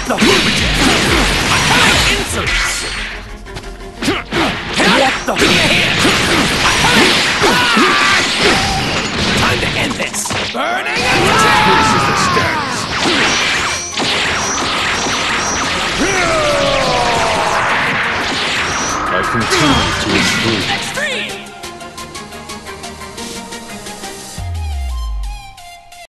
the insolence! What the? Time to end this! Burning attack! This is the stance! I continue to improve.